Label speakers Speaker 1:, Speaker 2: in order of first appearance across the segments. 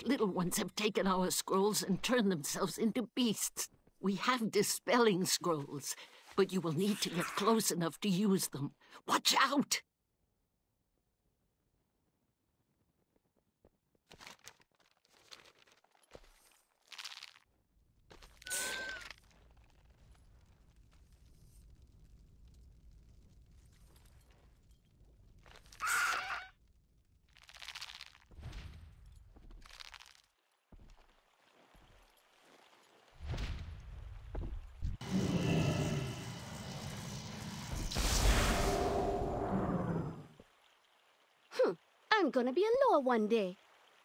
Speaker 1: little ones have taken our scrolls and turned themselves into beasts. We have dispelling scrolls, but you will need to get close enough to use them. Watch out!
Speaker 2: I'm gonna be a lore one day.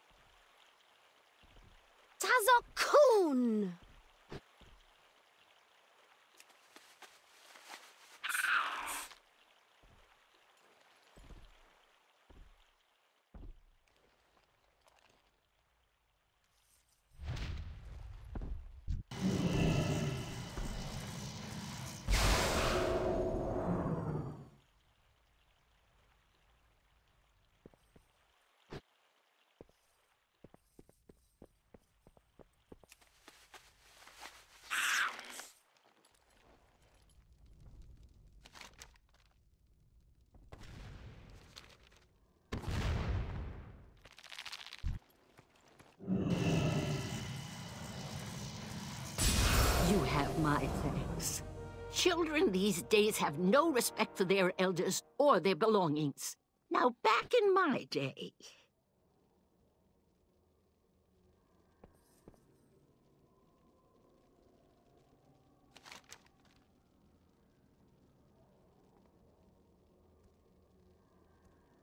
Speaker 2: Tazokun!
Speaker 1: You have my thanks. Children these days have no respect for their elders or their belongings. Now, back in my day...